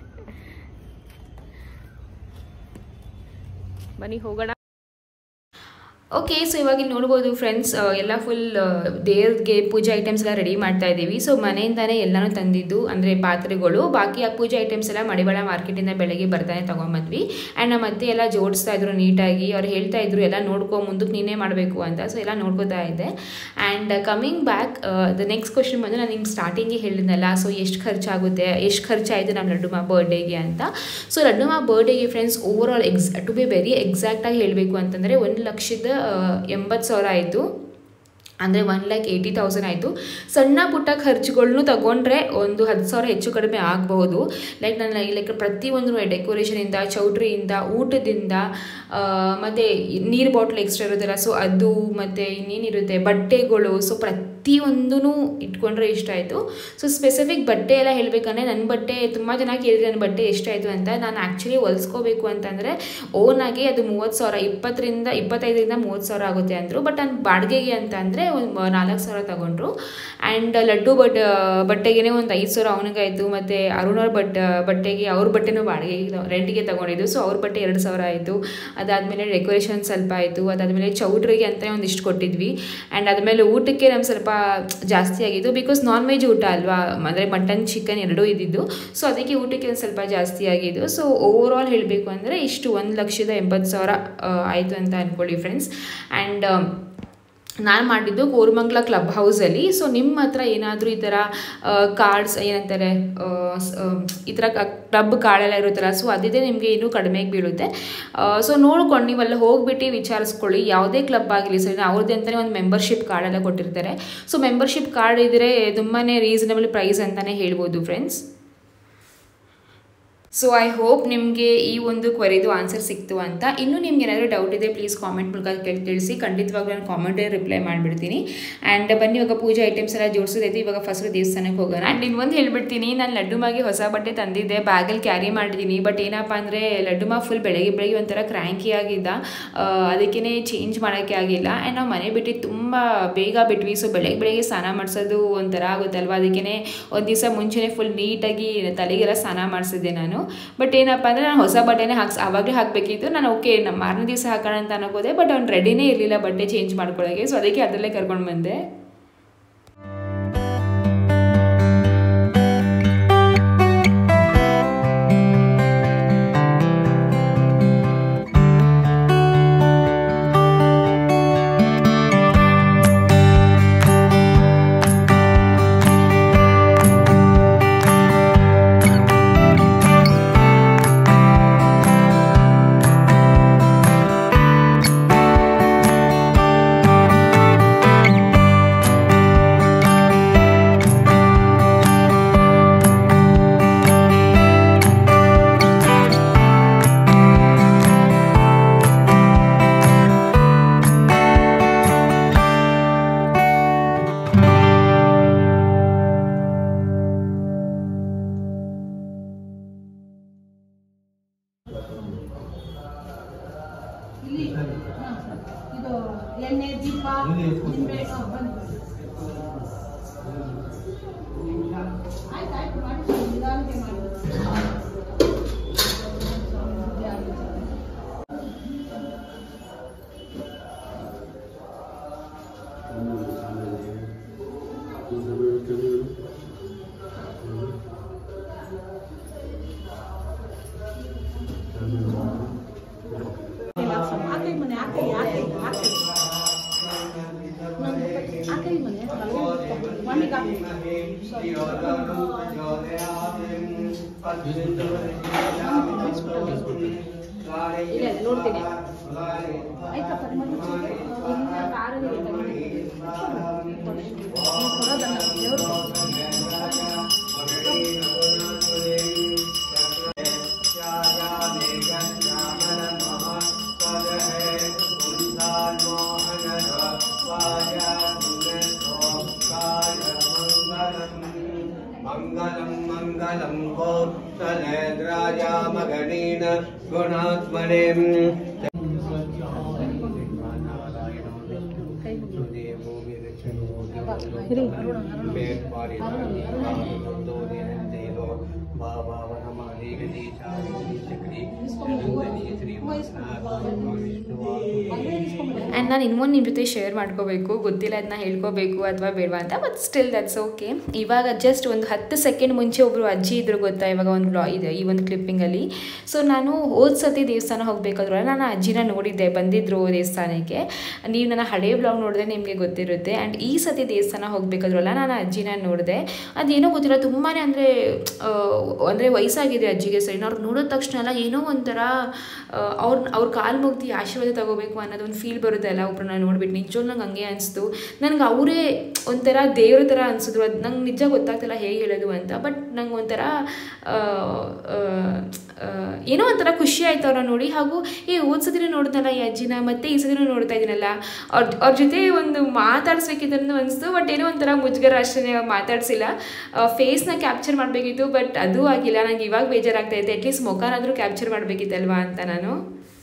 ಬನ್ನಿ ಹೋಗೋಣ. ಓಕೆ, ಸೊ ಇವಾಗ ಇಲ್ಲಿ ನೋಡ್ಬೋದು ಫ್ರೆಂಡ್ಸ್, ಎಲ್ಲ ಫುಲ್ ದೇವ್ರಿಗೆ ಪೂಜೆ ಐಟಮ್ಸ್ ಎಲ್ಲ ರೆಡಿ ಮಾಡ್ತಾ ಇದ್ದೀವಿ. ಸೊ ಮನೆಯಿಂದಾನೇ ಎಲ್ಲನೂ ತಂದಿದ್ದು, ಅಂದರೆ ಪಾತ್ರೆಗಳು, ಬಾಕಿ ಆ ಪೂಜೆ ಐಟಮ್ಸ್ ಎಲ್ಲ ಮಡಿವಾಳ ಮಾರ್ಕೆಟಿಂದ ಬೆಳಗ್ಗೆ ಬರ್ತಾನೆ ತೊಗೊಂಬಂದ್ವಿ. ಆ್ಯಂಡ್ ನಮ್ಮ ಅತ್ತೆ ಎಲ್ಲ ಜೋಡಿಸ್ತಾ ಇದ್ರು ನೀಟಾಗಿ. ಅವ್ರು ಹೇಳ್ತಾ ಇದ್ರು ಎಲ್ಲ ನೋಡ್ಕೊ, ಮುಂದಕ್ಕೆ ನೀನೇ ಮಾಡಬೇಕು ಅಂತ. ಸೊ ಎಲ್ಲ ನೋಡ್ಕೋತಾ ಇದ್ದೆ. And coming back, the next question ಬಂದು ನಾನು ನಿಮ್ಗೆ ಸ್ಟಾರ್ಟಿಂಗಿಗೆ ಹೇಳಿದ್ನಲ್ಲ, ಸೊ ಎಷ್ಟು ಖರ್ಚಾಗುತ್ತೆ, ಎಷ್ಟು ಖರ್ಚಾಯಿತು ನಮ್ಮ ಲಡ್ಡುಮಾ ಬರ್ಡೇಗೆ ಅಂತ. ಸೊ ಲಡ್ಡುಮಾ ಬರ್ಡೇಗೆ friends overall ex to be very ಎಕ್ಸಾಕ್ಟಾಗಿ ಹೇಳಬೇಕು ಅಂತಂದರೆ ಒಂದು ಲಕ್ಷದ ಎಂಬತ್ತು ಸಾವಿರ ಆಯಿತು. ಅಂದರೆ ಒನ್ ಲ್ಯಾಕ್ ಏಯ್ಟಿ ತೌಸಂಡ್ ಆಯಿತು. ಸಣ್ಣ ಪುಟ್ಟ ಖರ್ಚುಗಳನ್ನೂ ತಗೊಂಡ್ರೆ ಒಂದು ಹತ್ತು ಸಾವಿರ ಹೆಚ್ಚು ಕಡಿಮೆ ಆಗಬಹುದು. ಲೈಕ್ ನಾನು ಲೈಕ್ ಪ್ರತಿಯೊಂದು ಡೆಕೋರೇಷನಿಂದ, ಚೌಟ್ರಿಯಿಂದ, ಊಟದಿಂದ, ಮತ್ತು ನೀರು ಬಾಟ್ಲ್ ಎಕ್ಸ್ಟ್ರಾ ಇರುತ್ತಲ್ಲ ಸೊ ಅದು, ಮತ್ತು ಇನ್ನೇನಿರುತ್ತೆ ಬಟ್ಟೆಗಳು, ಸೊ ಪ್ರತಿಯೊಂದೂ ಇಟ್ಕೊಂಡ್ರೆ ಇಷ್ಟ ಆಯಿತು. ಸೊ ಸ್ಪೆಸಿಫಿಕ್ ಬಟ್ಟೆ ಎಲ್ಲ ಹೇಳಬೇಕಂದ್ರೆ ನನ್ನ ಬಟ್ಟೆ ತುಂಬ ಜನ ಕೇಳಿದ್ರೆ ನನ್ನ ಬಟ್ಟೆ ಎಷ್ಟಾಯಿತು ಅಂತ. ನಾನು ಆ್ಯಕ್ಚುಲಿ ಹೊಲ್ಸ್ಕೋಬೇಕು ಅಂತಂದರೆ ಓನಾಗಿ ಅದು ಮೂವತ್ತು ಸಾವಿರ ಇಪ್ಪತ್ತರಿಂದ ಇಪ್ಪತ್ತೈದರಿಂದ ಮೂವತ್ತು ಸಾವಿರ ಆಗುತ್ತೆ ಅಂದರು. ಬಟ್ ನಾನು ಬಾಡಿಗೆಗೆ ಅಂತ ಅಂದರೆ ಒಂದು ನಾಲ್ಕು ಸಾವಿರ ತಗೊಂಡ್ರು. ಆ್ಯಂಡ್ ಲಡ್ಡು ಬಟ್ ಬಟ್ಟೆಗೆ ಒಂದು ಐದು ಸಾವಿರ ಅವನಿಗಾಯಿತು. ಮತ್ತು ಅರುಣವ್ರ ಬಟ್ ಬಟ್ಟೆಗೆ ಅವ್ರ ಬಟ್ಟೆನೂ ಬಾಡಿಗೆಗೆ ರೆಂಟಿಗೆ ತೊಗೊಂಡಿದ್ದು, ಸೊ ಅವ್ರ ಬಟ್ಟೆ ಎರಡು ಸಾವಿರ ಆಯಿತು. ಅದಾದಮೇಲೆ ಡೆಕೋರೇಷನ್ ಸ್ವಲ್ಪ ಆಯಿತು. ಅದಾದಮೇಲೆ ಚೌಟ್ರಿಗೆ ಅಂತಲೇ ಒಂದಿಷ್ಟು ಕೊಟ್ಟಿದ್ವಿ. ಆ್ಯಂಡ್ ಅದಾದಮೇಲೆ ಊಟಕ್ಕೆ ನಮ್ಗೆ ಸ್ವಲ್ಪ ಜಾಸ್ತಿ ಆಗಿದ್ದು, ಬಿಕಾಸ್ ನಾನ್ ವೆಜ್ ಊಟ ಅಲ್ವಾ, ಅಂದರೆ ಮಟನ್ ಚಿಕನ್ ಎರಡೂ ಇದ್ದಿದ್ದು, ಸೊ ಅದಕ್ಕೆ ಊಟಕ್ಕೆ ಒಂದು ಸ್ವಲ್ಪ ಜಾಸ್ತಿ ಆಗಿದ್ದು. ಸೊ ಓವರ್ ಆಲ್ ಹೇಳಬೇಕು ಅಂದರೆ ಇಷ್ಟು ಒಂದು ಲಕ್ಷದ ಎಂಬತ್ತು ಸಾವಿರ ಆಯಿತು ಅಂತ ಅಂದ್ಕೊಳ್ಳಿ ಫ್ರೆಂಡ್ಸ್. ಆ್ಯಂಡ್ ನಾನು ಮಾಡಿದ್ದು ಕೋರಮಂಗಲ ಕ್ಲಬ್ ಹೌಸಲ್ಲಿ. ಸೊ ನಿಮ್ಮ ಹತ್ರ ಏನಾದರೂ ಈ ಥರ ಕಾರ್ಡ್ಸ್ ಏನಂತಾರೆ ಈ ಥರ ಕ್ಲಬ್ ಕಾರ್ಡೆಲ್ಲ ಇರುತ್ತಲ್ಲ, ಸೊ ಅದಿದೆ ನಿಮಗೆ ಇನ್ನೂ ಕಡಿಮೆಗೆ ಬೀಳುತ್ತೆ. ಸೊ ನೋಡ್ಕೊಂಡು ನೀವೆಲ್ಲ ಹೋಗ್ಬಿಟ್ಟು ವಿಚಾರಿಸ್ಕೊಳ್ಳಿ. ಯಾವುದೇ ಕ್ಲಬ್ ಆಗಲಿ ಸರಿ, ಅವ್ರದ್ದೇ ಅಂತಲೇ ಒಂದು ಮೆಂಬರ್ಶಿಪ್ ಕಾರ್ಡೆಲ್ಲ ಕೊಟ್ಟಿರ್ತಾರೆ. ಸೊ ಮೆಂಬರ್ಶಿಪ್ ಕಾರ್ಡ್ ಇದ್ದರೆ ತುಂಬಾ ರೀಸನಬಲ್ ಪ್ರೈಸ್ ಅಂತಲೇ ಹೇಳ್ಬೋದು ಫ್ರೆಂಡ್ಸ್. ಸೊ ಐ ಹೋಪ್ ನಿಮಗೆ ಈ ಒಂದು ಕ್ವರಿದು ಆನ್ಸರ್ ಸಿಕ್ತು ಅಂತ. ಇನ್ನೂ ನಿಮ್ಗೆ ಏನಾದರೂ ಡೌಟ್ ಇದೆ ಪ್ಲೀಸ್ ಕಾಮೆಂಟ್ ಮೂಲಕ ಕೇಳಿ ತಿಳಿಸಿ. ಖಂಡಿತವಾಗ್ಲೂ ನಾನು ಕಾಮೆಂಟೇ ರಿಪ್ಲೈ ಮಾಡಿಬಿಡ್ತೀನಿ. ಆ್ಯಂಡ್ ಬನ್ನಿ ಇವಾಗ ಪೂಜೆ ಐಟಮ್ಸ್ ಎಲ್ಲ ಜೋಡಿಸೋದೈತೆ. ಇವಾಗ ಫಸ್ಟ್ ದೇವಸ್ಥಾನಕ್ಕೆ ಹೋಗೋಣ. ಆ್ಯಂಡ್ ಇನ್ನೊಂದು ಹೇಳ್ಬಿಡ್ತೀನಿ, ನಾನು ಲಡ್ಡು ಮಾಗೆ ಹೊಸ ಬಟ್ಟೆ ತಂದಿದ್ದೆ, ಬ್ಯಾಗಲ್ಲಿ ಕ್ಯಾರಿ ಮಾಡಿದ್ದೀನಿ. ಬಟ್ ಏನಪ್ಪ ಅಂದರೆ ಲಡ್ಡು ಮಾ ಫುಲ್ ಬೆಳಗ್ಗೆ ಬೆಳಗ್ಗೆ ಒಂಥರ ಕ್ರ್ಯಾಂಕಿ ಆಗಿದ್ದ, ಅದಕ್ಕೇ ಚೇಂಜ್ ಮಾಡೋಕ್ಕೆ ಆಗಿಲ್ಲ. ಆ್ಯಂಡ್ ನಾವು ಮನೆ ಬಿಟ್ಟು ತುಂಬ ಬೇಗ ಬಿಟ್ವಿ. ಸೊ ಬೆಳಗ್ಗೆ ಬೆಳಗ್ಗೆ ಸ್ನಾನ ಮಾಡಿಸೋದು ಒಂಥರ ಆಗುತ್ತಲ್ವ, ಅದಕ್ಕೇ ಒಂದು ದಿವಸ ಮುಂಚೆನೇ ಫುಲ್ ನೀಟಾಗಿ ತಲೆಗೆಲ್ಲ ಸ್ನಾನ ಮಾಡಿಸಿದ್ದೆ ನಾನು. ಬಟ್ ಏನಪ್ಪ ಅಂದರೆ ನಾನು ಹೊಸ ಬಟ್ಟೆನೇ ಹಾಕ್ಸ್ ಆವಾಗಲೇ ಹಾಕಬೇಕಿತ್ತು. ನಾನು ಓಕೆ ನಮ್ಮ ಮಾರನೇ ದಿವಸ ಹಾಕೋಣ ಅಂತ ಅನ್ಕೋದೆ, ಬಟ್ ಅವ್ನು ರೆಡಿನೇ ಇರಲಿಲ್ಲ ಬಟ್ಟೆ ಚೇಂಜ್ ಮಾಡ್ಕೊಳ್ಳೋಕ್ಕೆ. ಸೊ ಅದಕ್ಕೆ ಅದರಲ್ಲೇ ಕರ್ಕೊಂಡು ಬಂದೆ. ಇದು ಎಣ್ಣೆ ದೀಪ ನಿಂಬೆ ಆಯ್ತು ಆಯ್ತು ಮಾಡಿ ನಿಧಾನಕ್ಕೆ ಮಾಡಿ. ಇಲ್ಲ ನೋಡ್ತೀನಿ ಆಯ್ತಾ ಪರಿಮಳ मंगलम मंगलम कौशलेन्द्राया मगणेन गुणात्मने ಆ್ಯಂಡ್ ನಾನು ಇನ್ನೊಂದು ನಿಮ್ಮ ಜೊತೆ ಶೇರ್ ಮಾಡ್ಕೋಬೇಕು, ಗೊತ್ತಿಲ್ಲ ಅದನ್ನ ಹೇಳ್ಕೋಬೇಕು ಅಥವಾ ಬೇಡವಾ ಅಂತ, ಬಟ್ ಸ್ಟಿಲ್ ದಟ್ಸ್ ಓಕೆ. ಇವಾಗ ಜಸ್ಟ್ ಒಂದು ಹತ್ತು ಸೆಕೆಂಡ್ ಮುಂಚೆ ಒಬ್ಬರು ಅಜ್ಜಿ ಇದ್ರು ಗೊತ್ತಾ, ಇವಾಗ ಒಂದು ಬ್ಲಾ ಇದೆ ಈ ಒಂದು ಕ್ಲಿಪ್ಪಿಂಗಲ್ಲಿ. ಸೊ ನಾನು ಹೋದ ಸತಿ ದೇವಸ್ಥಾನ ಹೋಗಬೇಕಾದ್ರೂ ನಾನು ಅಜ್ಜಿನ ನೋಡಿದ್ದೆ, ಬಂದಿದ್ರು ದೇವಸ್ಥಾನಕ್ಕೆ. ನೀವು ನನ್ನ ಹಳೆ ಬ್ಲಾಗ್ ನೋಡಿದ್ರೆ ನಿಮಗೆ ಗೊತ್ತಿರುತ್ತೆ. ಆ್ಯಂಡ್ ಈ ಸತಿ ದೇವಸ್ಥಾನ ಹೋಗಬೇಕಾದ್ರಲ್ಲ ನಾನು ಅಜ್ಜಿನ ನೋಡಿದೆ. ಅದೇನೋ ಗೊತ್ತಿಲ್ಲ, ತುಂಬಾ ಅಂದರೆ ಅಂದರೆ ವಯಸ್ಸಾಗಿದೆ ಅಜ್ಜಿಗೆ ಸರಿ ಅವ್ರು ನೋಡಿದ ತಕ್ಷಣ ಎಲ್ಲ ಏನೋ ಒಂಥರ ಅವ್ರ ಅವ್ರ ಕಾಲು ಮುಗ್ದು ಆಶೀರ್ವಾದ ತಗೋಬೇಕು ಅನ್ನೋದು ಒಂದು ಫೀಲ್ ಬರುತ್ತೆ ಅಲ್ಲ ಒಬ್ರನ್ನ ನೋಡ್ಬಿಟ್ಟು ನಿಜವೂ ನಂಗೆ ಹಂಗೆ ಅನಿಸ್ತು. ನನಗೆ ಅವರೇ ಒಂಥರ ದೇವ್ರ ಥರ ಅನಿಸಿದ್ರು. ಅದು ನಂಗೆ ನಿಜ ಗೊತ್ತಾಗ್ತಿಲ್ಲ ಹೇಗೆ ಹೇಳೋದು ಅಂತ. ಬಟ್ ನಂಗೆ ಒಂಥರ ಏನೋ ಒಂಥರ ಖುಷಿ ಆಯ್ತು ಅವ್ರನ್ನ ನೋಡಿ. ಹಾಗೂ ಏ ಹೋದ ಸತಿನೂ ನೋಡಿದ್ನಲ್ಲ ಈ ಅಜ್ಜಿನ, ಮತ್ತೆ ಈ ಸತಿನೂ ನೋಡ್ತಾ ಇದ್ದೀನಲ್ಲ, ಅವ್ರ ಅವ್ರ ಜೊತೆ ಒಂದು ಮಾತಾಡಿಸ್ಬೇಕಿದ್ದನ್ನು ಅನಿಸ್ತು. ಬಟ್ ಏನೋ ಒಂಥರ ಮುಜುಗರ ಅಷ್ಟೇ, ಮಾತಾಡಿಸಿಲ್ಲ. ಫೇಸ್ನ ಕ್ಯಾಪ್ಚರ್ ಮಾಡಬೇಕಿತ್ತು, ಬಟ್ ಅದು ಆಗಿಲ್ಲ. ನಂಗೆ ಇವಾಗ ಬೇಜಾರಾಗ್ತಾಯಿದೆ. ಅಟ್ಲೀಸ್ಟ್ ಮುಖನಾದರೂ ಕ್ಯಾಪ್ಚರ್ ಮಾಡಬೇಕಿತ್ತಲ್ವಾ ಅಂತ ನಾನು.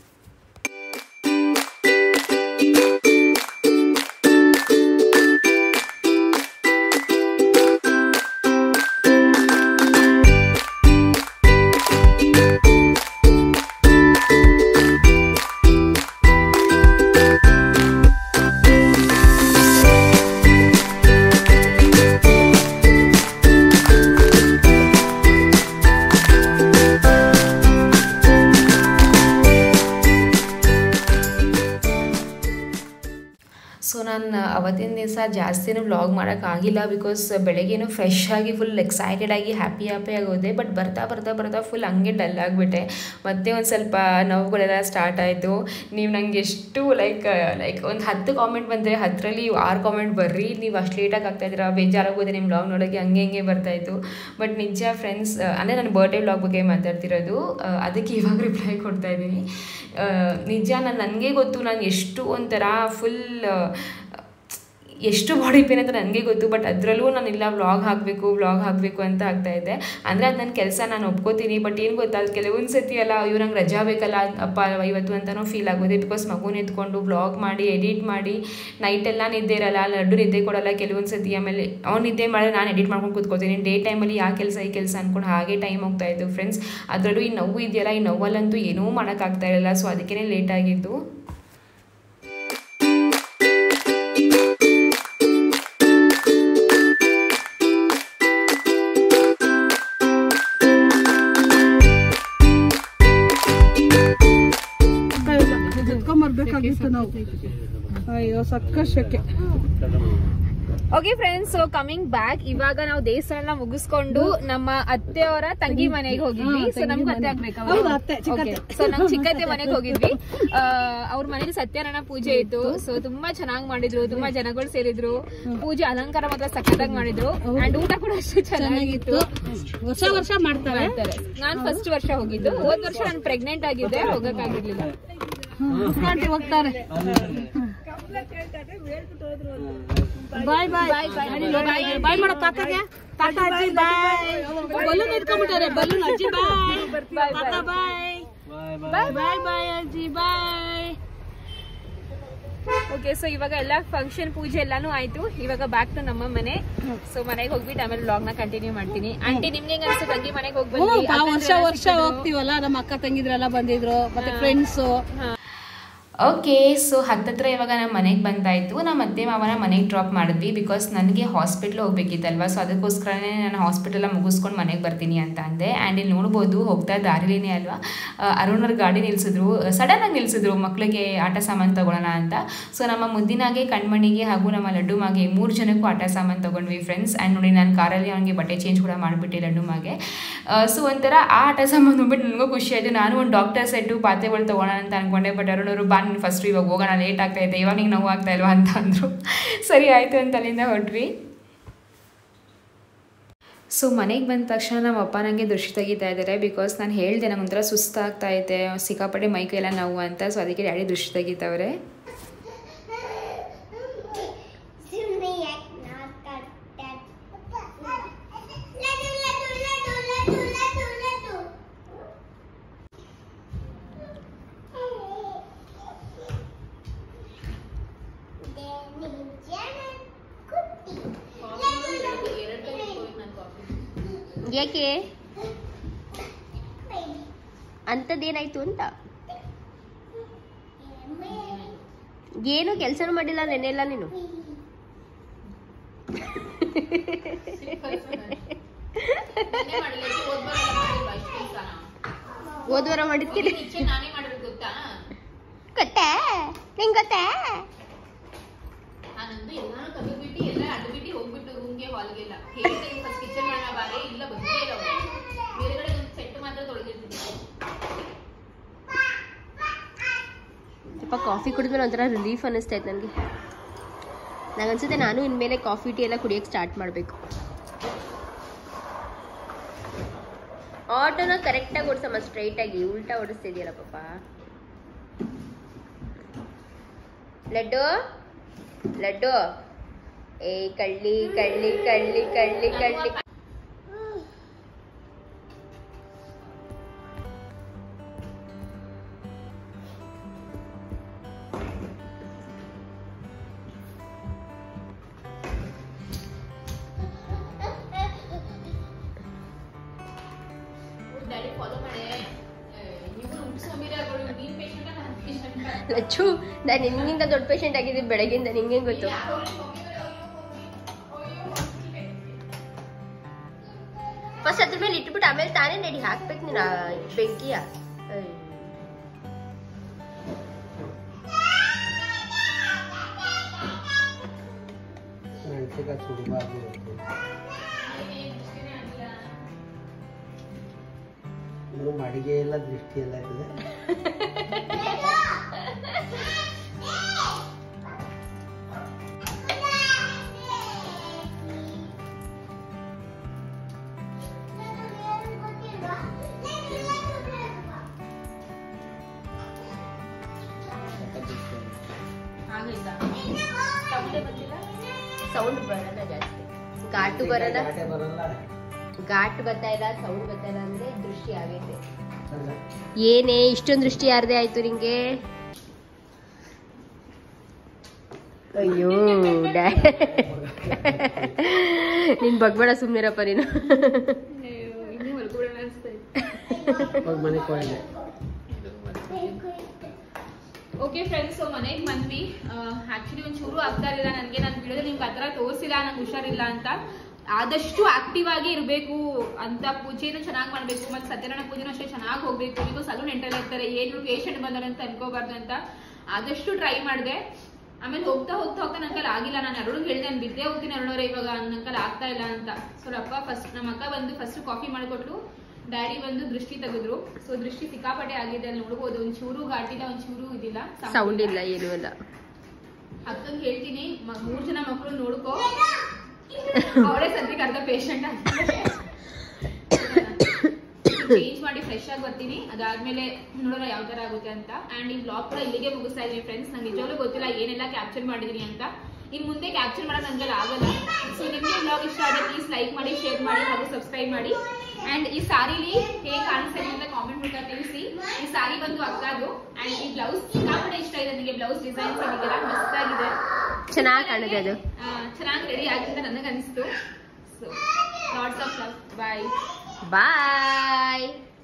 ಸೊ ನಾನು ಅವತ್ತಿನ ದಿವಸ ಜಾಸ್ತಿನೂ ವ್ಲಾಗ್ ಮಾಡೋಕ್ಕಾಗಿಲ್ಲ. ಬಿಕಾಸ್ ಬೆಳಗ್ಗೆನೂ ಫ್ರೆಶ್ ಆಗಿ ಫುಲ್ ಎಕ್ಸೈಟೆಡ್ ಆಗಿ ಹ್ಯಾಪಿ ಹ್ಯಾಪಿ ಆಗೋದೆ. ಬಟ್ ಬರ್ತಾ ಬರ್ತಾ ಬರ್ತಾ ಫುಲ್ ಹಂಗೆ ಡಲ್ ಆಗಿಬಿಟ್ಟೆ. ಮತ್ತೆ ಒಂದು ಸ್ವಲ್ಪ ನೋವುಗಳೆಲ್ಲ ಸ್ಟಾರ್ಟ್ ಆಯಿತು. ನೀವು ನನಗೆ ಎಷ್ಟು ಲೈಕ್ ಲೈಕ್ ಒಂದು ಹತ್ತು ಕಾಮೆಂಟ್ ಬಂದರೆ ಹತ್ತರಲ್ಲಿ ಆರು ಕಾಮೆಂಟ್ ಬರ್ರಿ, ನೀವು ಅಷ್ಟು ಲೇಟಾಗಿ ಆಗ್ತಾಯಿದ್ದೀರಾ, ಬೇಜಾರಾಗೋದೆ ನಿಮ್ಮ ವ್ಲಾಗ್ ನೋಡೋಕ್ಕೆ, ಹಂಗೆ ಹಂಗೆ ಬರ್ತಾಯಿತ್ತು. ಬಟ್ ನಿಜ ಫ್ರೆಂಡ್ಸ್, ಅಂದರೆ ನಾನು ಬರ್ಡೇ ವ್ಲಾಗ್ ಬಗ್ಗೆ ಮಾತಾಡ್ತಿರೋದು, ಅದಕ್ಕೆ ಇವಾಗ ರಿಪ್ಲೈ ಕೊಡ್ತಾಯಿದ್ದೀನಿ. ನಿಜ ನಾನು ನನಗೆ ಗೊತ್ತು ನಾನು ಎಷ್ಟು ಒಂಥರ ಫುಲ್ ಎಷ್ಟು ಬಾಡಿ ಪೇನ್ ಅಂತ ನನಗೆ ಗೊತ್ತು. ಬಟ್ ಅದರಲ್ಲೂ ನಾನು ಇಲ್ಲ ವ್ಲಾಗ್ ಹಾಕಬೇಕು ವ್ಲಾಗ್ ಹಾಕಬೇಕು ಅಂತ ಆಗ್ತಾಯಿದ್ದೆ. ಅಂದರೆ ಅದು ನನ್ನ ಕೆಲಸ, ನಾನು ಒಪ್ಕೋತೀನಿ. ಬಟ್ ಏನು ಗೊತ್ತಾ, ಅದು ಕೆಲವೊಂದು ಸತಿ ಅಲ್ಲ ಅಯ್ಯೋ ನಂಗೆ ರಜಾ ಬೇಕಲ್ಲ ಅಪ್ಪ ಇವತ್ತು ಅಂತಲೂ ಫೀಲ್ ಆಗೋದೆ. ಬಿಕಾಸ್ ಮಗುನ ಎತ್ಕೊಂಡು ವ್ಲಾಗ್ ಮಾಡಿ ಎಡಿಟ್ ಮಾಡಿ ನೈಟೆಲ್ಲ ನಿದ್ದೆ ಇರಲ್ಲ, ಲಡ್ಡು ನಿದ್ದೆ ಕೊಡೋಲ್ಲ ಕೆಲವೊಂದು ಸತಿ. ಆಮೇಲೆ ಅವ್ನು ನಿದ್ದೆ ಮಾಡಿ ನಾನು ಎಡಿಟ್ ಮಾಡ್ಕೊಂಡು ಕೂತ್ಕೋತೀನಿ. ಡೇ ಟೈಮಲ್ಲಿ ಯಾವ ಕೆಲಸ ಈ ಕೆಲಸ ಅಂದ್ಕೊಂಡು ಹಾಗೆ ಟೈಮ್ ಹೋಗ್ತಾಯಿತ್ತು ಫ್ರೆಂಡ್ಸ್. ಅದರಲ್ಲೂ ಈ ನೋವು ಇದೆಯಲ್ಲ, ಈ ನೋವಲ್ಲಂತೂ ಏನೂ ಮಾಡೋಕ್ಕಾಗ್ತಾ ಇರಲಿಲ್ಲ. ಸೊ ಅದಕ್ಕೇ ಲೇಟ್ ಆಗಿದ್ದು. ಬೇಕಾಗಿತ್ತು ನಾವು. ಅಯ್ಯೋ ಸಕ್ಕ ಶೆಕೆ. Okay friends, so coming back, ಇವಾಗ ನಾವು ದೇವಸ್ಥಾನ ಮುಗಿಸ್ಕೊಂಡು ನಮ್ಮ ಅತ್ತೆಯವರ ತಂಗಿ ಮನೆಗೆ ಹೋಗಿದ್ವಿ. ಸೊ ನಮ್ಗೆ ಅತ್ತೆ ಆಗ್ಬೇಕು, ಸೊ ನಮ್ ಚಿಕ್ಕತ್ತೆ ಮನೆಗೆ ಹೋಗಿದ್ವಿ. ಅವ್ರ ಮನೇಲಿ ಸತ್ಯನಾರಾಯಣ ಪೂಜೆ ಇತ್ತು. ಸೊ ತುಂಬಾ ಚೆನ್ನಾಗಿ ಮಾಡಿದ್ರು, ತುಂಬಾ ಜನಗಳು ಸೇರಿದ್ರು. ಪೂಜೆ ಅಲಂಕಾರ ಮಾತ್ರ ಸಖತ್ತಾಗಿ ಮಾಡಿದ್ರು. ಅಂಡ್ ಊಟ ಕೂಡ ಅಷ್ಟೇ ಚೆನ್ನಾಗಿತ್ತು. ವರ್ಷ ವರ್ಷ ಮಾಡ್ತಾರೆ. ನಾನ್ ಫಸ್ಟ್ ವರ್ಷ ಹೋಗಿದ್ದು. ಹೋದ್ ವರ್ಷ ನಾನು ಪ್ರೆಗ್ನೆಂಟ್ ಆಗಿದ್ದೆ, ಹೋಗಕ್ಕಾಗಿರ್ಲಿಲ್ಲ. ಹೋಗ್ತಾರೆ. ಬಾಯ್ ಬಾಯ್ ಬಾಯ್ ಬಾಯ್ ಬಾಯ್ ಮಾಡೋ ತಾತಗೆ. ತಾತ ಅಜ್ಜಿ ಬಾಯ್. ಬಲೂನ್ ಇಟ್ಕೊಂಡ್ಬಿಟ್ಟಾರೆ, ಬಲೂನ್ ಅಜ್ಜಿ ಬಾಯ್. ತಾತ ಬಾಯ್ ಬಾಯ್ ಬಾಯ್ ಬಾಯ್ ಅಜ್ಜಿ ಬಾಯ್. ಓಕೆ, ಸೊ ಇವಾಗ ಎಲ್ಲ ಫಂಕ್ಷನ್ ಪೂಜೆ ಎಲ್ಲಾನು ಆಯ್ತು. ಇವಾಗ ಬ್ಯಾಕ್ ಟು ನಮ್ಮ ಮನೆ. ಸೊ ಮನೆಗೆ ಹೋಗ್ಬಿಟ್ಟು ಆಮೇಲೆ ವ್ಲಾಗ್ ನ ಕಂಟಿನ್ಯೂ ಮಾಡ್ತೀನಿ. ಆಂಟಿ ನಿಮ್ಗೆ ಹೆಂಗ ಅನ್ಸುತ್ತೆ ತಂಗಿ ಮನೆಗೆ ಹೋಗಿ ಬಂದ್ವಿ? ವರ್ಷ ವರ್ಷ ಹೋಗ್ತೀವಲ್ಲ, ನಮ್ಮ ಅಕ್ಕ ತಂಗಿದ್ರೆಲ್ಲ ಬಂದಿದ್ರು, ಮತ್ತೆ ಫ್ರೆಂಡ್ಸ್. ಓಕೆ, ಸೊ ಹತ್ತತ್ರ ಇವಾಗ ನಮ್ಮ ಮನೆಗೆ ಬಂದಾಯಿತು. ನಮ್ಮ ಅತ್ತೆ ಮಾವನ ಮನೆಗೆ ಡ್ರಾಪ್ ಮಾಡಿದ್ವಿ. ಬಿಕಾಸ್ ನನಗೆ ಹಾಸ್ಪಿಟ್ಲ್ ಹೋಗ್ಬೇಕಿತ್ತಲ್ವ. ಸೊ ಅದಕ್ಕೋಸ್ಕರನೇ ನಾನು ಹಾಸ್ಪಿಟಲ ಮುಗಿಸ್ಕೊಂಡು ಮನೆಗೆ ಬರ್ತೀನಿ ಅಂತ ಅಂದೆ. ಆ್ಯಂಡ್ ಇಲ್ಲಿ ನೋಡ್ಬೋದು ಹೋಗ್ತಾ ದಾರಿಲೇನೆ ಅಲ್ವಾ ಅರುಣವ್ರ ಗಾಡಿ ನಿಲ್ಲಿಸಿದ್ರು, ಸಡನ್ನಾಗಿ ನಿಲ್ಲಿಸಿದ್ರು ಮಕ್ಕಳಿಗೆ ಆಟ ಸಾಮಾನು ತೊಗೊಳ್ಳೋಣ ಅಂತ. ಸೊ ನಮ್ಮ ಮುದ್ದಿನಾಗೆ, ಕಣ್ಮಣಿಗೆ ಹಾಗೂ ನಮ್ಮ ಲಡ್ಡು ಮಾಗೆ ಮೂರು ಜನಕ್ಕೂ ಆಟ ಸಾಮಾನು ತೊಗೊಂಡ್ವಿ ಫ್ರೆಂಡ್ಸ್. ಆ್ಯಂಡ್ ನೋಡಿ ನಾನು ಕಾರಲ್ಲಿ ಅವನಿಗೆ ಬಟ್ಟೆ ಚೇಂಜ್ ಕೂಡ ಮಾಡಿಬಿಟ್ಟೆ ಲಡ್ಡು ಮಾಗೆ. ಸೊ ಒಂಥರ ಆ ಆಟ ಸಾಮಾನು ಹೋಗ್ಬಿಟ್ಟು ನನಗೂ ಖುಷಿ ಆಯಿತು. ನಾನು ಒಂದು ಡಾಕ್ಟರ್ ಸೆಟ್ಟು ಪಾತ್ರೆಗಳು ತೊಗೊಳ್ಳೋಣ ಅಂತ ಅಂದ್ಕೊಂಡೆ. ಬಟ್ ಅರುಣವರು ಬಾ ಫಸ್ಟ್ ಇವಾಗ ಹೋಗೋಣ, ಲೇಟ್ ಆಗ್ತಾ ಇದೆ, ಇವಾಗ ನಿಂಗೆ ನೋವು ಆಗ್ತಾ ಇಲ್ವಾ ಅಂತ ಅಂದರು. ಸರಿ ಆಯಿತು ಅಂತ ಅಲ್ಲಿಂದ ಹೊರಟ್ವಿ. ಸೊ ಮನೆಗೆ ಬಂದ ತಕ್ಷಣ ನಮ್ಮ ಅಪ್ಪ ನನಗೆ ದೃಷ್ಟಿ ತೆಗಿತಾ ಇದ್ದಾರೆ. ಬಿಕಾಸ್ ನಾನು ಹೇಳಿದೆ ನಂಗೆ ಒಂಥರ ಸುಸ್ತಾಗ್ತಾ ಇದೆ, ಸಿಕ್ಕಾಪಟ್ಟೆ ಮೈಕೈ ಎಲ್ಲ ನೋವು ಅಂತ. ಸೊ ಅದಕ್ಕೆ ಡ್ಯಾಡಿ ದೃಷ್ಟಿ ತೆಗಿತಾವ್ರೆ. ಯಾಕೆ ಅಂಥದ್ದೇನಾಯ್ತು ಅಂತ? ಏನು ಕೆಲಸನೂ ಮಾಡಿಲ್ಲ ನೆನ್ನೆಲ್ಲ ನೀನು. ಹೋದ್ವಾರ ಮಾಡಿರ್ತೀನಿ ಗೊತ್ತಾ ನಿಂಗೆ ಗೊತ್ತಾ? ನಾನಂದು ಎಲ್ಲಾನು ತೆಗೆದ್ಬಿಟ್ಟು ಎಲ್ಲ ಅಡ್ಬಿಟ್ಟು ಹೋಗ್ಬಿಟ್ಟು ರೂಮ್ಗೆ ಹಾಲ್ಗೆಲ್ಲ ಹೇಳಿದೆ ಫಸ್ಟ್ ಕಿಚನ್ ಮಾಡೋಣ ಬಾರೆ ಇಲ್ಲ ಬಂದೇ ಇಲ್ಲ. ಮೇಲ್ಗಡೆ ಒಂದು ಸೆಟ್ ಮಾತ್ರ ಸ್ವಲ್ಪ ಕಾಫಿ ಕುಡಿದ್ಮೇಲೆ ಒಂಥರ ರಿಲೀಫ್ ಅನ್ನಿಸ್ತೈತೆ ನನಗೆ. ನನಗನ್ಸುತ್ತೆ ನಾನು ಇನ್ಮೇಲೆ ಕಾಫಿ ಟೀ ಎಲ್ಲ ಕುಡಿಯೋಕ್ಕೆ ಸ್ಟಾರ್ಟ್ ಮಾಡಬೇಕು. ಆಟೋನ ಕರೆಕ್ಟಾಗಿ ಓಡಿಸಮ್ಮ, ಸ್ಟ್ರೈಟಾಗಿ. ಉಲ್ಟಾ ಓಡಿಸ್ತಿದ್ಯಲ್ಲ ಪಾಪ. ಲಡ್ಡು ಲಡ್ಡು ಏ ಕಳ್ಳಿ ಕಳ್ಳಿ ಕಳ್ಳಿ ಕಳ್ಳಿ ಕಳ್ಳಿ. ಲಚ್ಚು, ನಾನು ನಿನ್ನಿಂದ ದೊಡ್ಡ ಪೇಷಂಟ್ ಆಗಿದ್ದೀನಿ ಬೆಳಗ್ಗಿಂದ, ನಿಂಗೆ ಗೊತ್ತು. ಫಸ್ಟ್ ಅದ್ರ ಮೇಲೆ ಇಟ್ಬಿಟ್ಟು ಆಮೇಲೆ ತಾನೇ ನಡಿ ಹಾಕ್ಬೇಕು ನೀನು ಬೆಂಕಿಯ. ಅಡಿಗೆ ಎಲ್ಲ ದೃಷ್ಟಿ ಎಲ್ಲ ಇದೆ. ಸೌಂಡ್ ಬರಲ್ಲ ಜಾಸ್ತಿ, ಘಾಟು ಬರಲ್ಲ. ಘಾಟ್ ಬರ್ತಾ ಇಲ್ಲ, ಸೌಂಡ್ ಬರ್ತಾ ಇಲ್ಲ ಅಂದ್ರೆ ದೃಷ್ಟಿ ಆಗೈತೆ. ಏನೇ ಇಷ್ಟೊಂದು ದೃಷ್ಟಿ ಯಾರದೇ ಆಯ್ತು ನಿಂಗೆ? ಅಯ್ಯೋ ನೀನ್ ಬಗ್ಬೇಡ, ಸುಮ್ನಿರಪ್ಪ ನೀನು. ಓಕೆ ಫ್ರೆಂಡ್ಸ್, ಮನೆಗೆ ಬಂದ್ವಿ. ಆಕ್ಚುಲಿ ಒಂಚೂರು ಆಗ್ತಾ ಇರಲಿಲ್ಲ ನನಗೆ. ನಾನು ವಿಡಿಯೋದಲ್ಲಿ ನಿಮ್ಗೆ ಆ ಥರ ತೋರಿಸಿಲ್ಲ, ನಂಗೆ ಹುಷಾರಿಲ್ಲ ಅಂತ. ಆದಷ್ಟು ಆಕ್ಟಿವ್ ಆಗಿ ಇರಬೇಕು ಅಂತ, ಪೂಜೆನೂ ಚೆನ್ನಾಗಿ ಮಾಡಬೇಕು, ಮತ್ತು ಸತ್ಯನಾರಾಯಣ ಪೂಜೆನೂ ಅಷ್ಟೇ ಚೆನ್ನಾಗಿ ಹೋಗ್ಬೇಕು. ಈಗ ಸಲೂ ನೆಂಟೆಲ್ಲ ಇರ್ತಾರೆ, ಏನು ಪೇಷಂಟ್ ಬಂದಾರೆ ಅಂತ ಅನ್ಕೋಬಾರ್ದು ಅಂತ ಆದಷ್ಟು ಟ್ರೈ ಮಾಡಿದೆ. ಆಮೇಲೆ ಹೋಗ್ತಾ ಹೋಗ್ತಾ ಹೋಗ್ತಾ ನಂಕಲ್ಲಿ ಆಗಿಲ್ಲ. ನಾನು ಎರಡು ಹೇಳಿದೆ, ನಾನು ಬಿದ್ದೆ ಹೋಗ್ತೀನಿ ಎರಡೂವರೆ ಇವಾಗ, ನಂಕಲ್ಲಿ ಆಗ್ತಾ ಇಲ್ಲ ಅಂತ. ಸೊ ಅಪ್ಪ ಫಸ್ಟ್ ನಮ್ಮ ಅಕ್ಕ ಬಂದು ಫಸ್ಟ್ ಕಾಫಿ ಮಾಡಿಕೊಟ್ರು, ಡ್ಯಾಡಿ ಬಂದು ದೃಷ್ಟಿ ತೆಗೆದ್ರು. ಸೊ ದೃಷ್ಟಿ ಸಿಕ್ಕಾಪಟ್ಟೆ ಆಗಿದೆ, ಅಲ್ಲಿ ನೋಡ್ಬೋದು. ಒಂಚೂರು ಘಾಟಿಲ್ಲ, ಒಂಚೂರು ಇದಿಲ್ಲ, ಸೌಂಡ್ ಇಲ್ಲ, ಏನೂ ಇಲ್ಲ. ಅಕ್ಕಂಗೆ ಹೇಳ್ತೀನಿ, ಮೂರು ಜನ ಮಕ್ಕಳು ನೋಡ್ಕೋ, ಅವಳೇ ಸದ್ಯಕ್ಕೆ ಅರ್ಧ ಪೇಷಂಟ್ ಆಗ್ತಾರೆ. ಚೇಂಜ್ ಮಾಡಿ ಫ್ರೆಶ್ ಆಗಿ ಬರ್ತೀನಿ, ಅದಾದ್ಮೇಲೆ ನೋಡೋಣ ಯಾವ ತರ ಆಗುತ್ತೆ ಅಂತ. ಅಂಡ್ ಈ ಬ್ಲಾಗ್ ಕೂಡ ಇಲ್ಲಿಗೆ ಮುಗಿಸ್ತಾ ಇದೀನಿ ಫ್ರೆಂಡ್ಸ್. ನಂಗೆ ನಿಜವಾಗ್ಲೂ ಗೊತ್ತಿಲ್ಲ ಏನೆಲ್ಲ ಕ್ಯಾಪ್ಚರ್ ಮಾಡಿದೀನಿ ಅಂತ. ಇನ್ ಮುಂದೆ ಕ್ಯಾಪ್ಚರ್ ಮಾಡೋದು ನನಗೆ ಆಗಲ್ಲ. ಸೊ ನಿಮಗೆ ಬ್ಲಾಗ್ ಇಷ್ಟ ಆದರೆ ಪ್ಲೀಸ್ ಲೈಕ್ ಮಾಡಿ, ಶೇರ್ ಮಾಡಿ ಹಾಗೂ ಸಬ್ಸ್ಕ್ರೈಬ್ ಮಾಡಿ. ಅಂಡ್ ಈ ಸಾರಿಲಿ ಹೇಗೆ ಕಾಣಿಸ್ತಾ ಅಂತ ಕಾಮೆಂಟ್ ಮೂಲಕ ತಿಳಿಸಿ. ಈ ಸಾರಿ ಬಂದು ಅಕ್ಕದು. ಅಂಡ್ ಈ ಬ್ಲೌಸ್ ಸಿಕ್ಕಾಪಟ್ಟೆ ಇಷ್ಟ ಇದೆ ನನಗೆ. ಬ್ಲೌಸ್ ಡಿಸೈನ್ಸ್ ಆಗಿದೆಲ್ಲ ಮಸ್ತ್ ಆಗಿದೆ, ಚೆನ್ನಾಗಿ ಕಾಣಿದೆ, ಅದು ಚೆನ್ನಾಗಿ ರೆಡಿ ಆಗಿದೆ ನನಗೆ ಅನಿಸ್ತು. So lots of love, bye bye.